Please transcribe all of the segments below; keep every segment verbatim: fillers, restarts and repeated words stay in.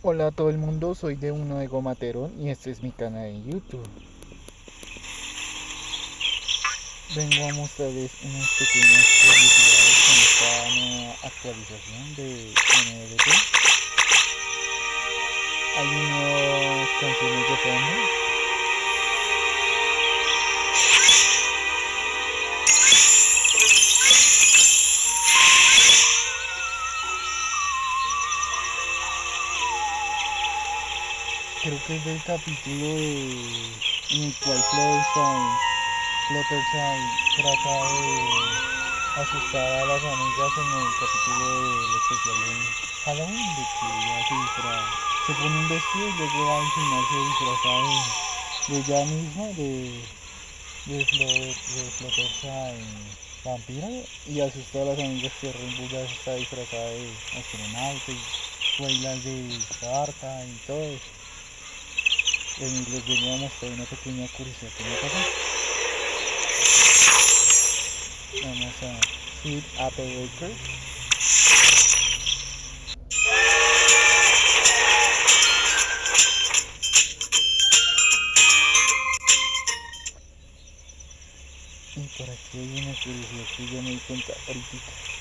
Hola a todo el mundo, soy de uno Ego Materón y este es mi canal en YouTube. Vengo a mostrarles unas pequeñas curiosidades con esta nueva actualización de N L P. Hay unas canciones de fondo. Creo que es del capítulo de, en el cual Fluttershy, Fluttershy trata de asustar a las amigas en el capítulo del especial de Halloween, de que ella se disfraza, se pone un vestido y luego al final se disfraza de, de ella misma, de, de, de Fluttershy vampira, y asusta a las amigas que Rainbow está disfrazada de astronauta y Twilight de carta y todo eso. Y les vengo a mostrar una pequeña curiosidad que me pasó. Vamos a Sweet Apple Bakers. Y por aquí hay una curiosidad que yo me di cuenta ahorita.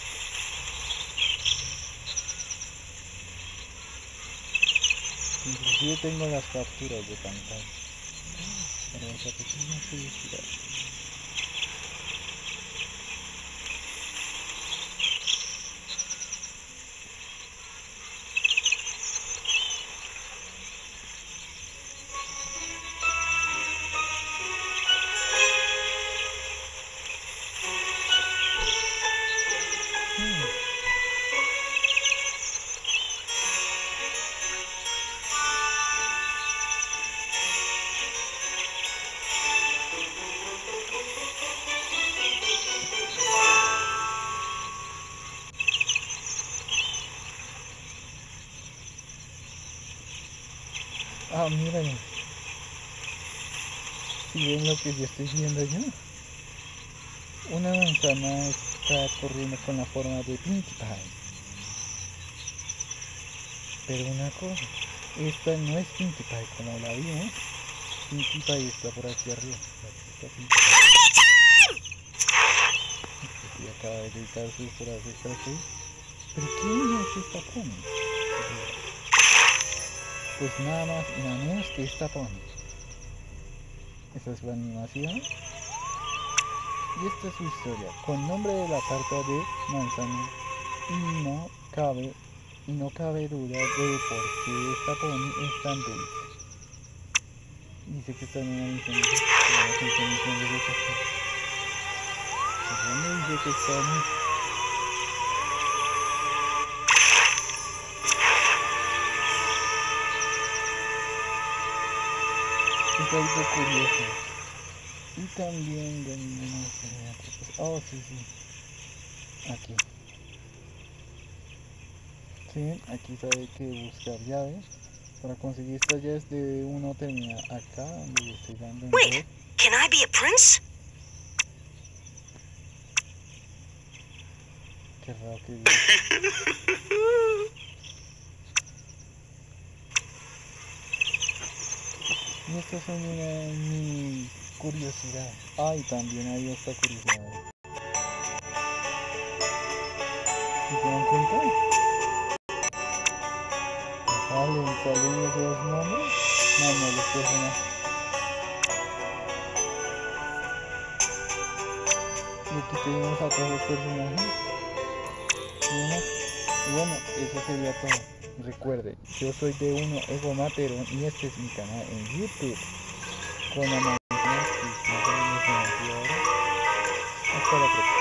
Inclusive tengo las capturas de pantalla para esa pequeña curiosidad. Hmm. Ah, miren, si ven lo que yo estoy viendo allá, una manzana está corriendo con la forma de Pinkie Pie. Pero una cosa, esta no es Pinkie Pie como la vimos. Pinkie Pie está por aquí arriba. Aquí está Pinkie Pie. Y acaba de gritar sus frases así. ¿Pero quién es esta pony? Pues nada más y nada menos que esta pony. Esa es la animación. Y esta es su historia, con nombre de la tarta de manzana. Y no cabe, y no cabe duda de por qué esta pony es tan dulce. Dice que está en una misión de rescate. ¿Dónde dice que está en? Es algo curioso. Y también de ninguna cosa. Oh, sí, sí. Aquí. Sí, aquí sabe que buscar llaves. Para conseguir estas llaves de uno termina acá donde le estoy dando en Wait, can I be a prince? Qué raro que dice. Y estas son una mi curiosidad. Ah, y también hay esta curiosidad. ¿Sí se dan cuenta? ¿Salen, salen esos nombres? No, no, los personajes. Y aquí tenemos a todos los personajes. Y bueno, eso sería todo. Recuerde, yo soy de uno Ego Materón y este es mi canal en YouTube. Con la Hasta la próxima.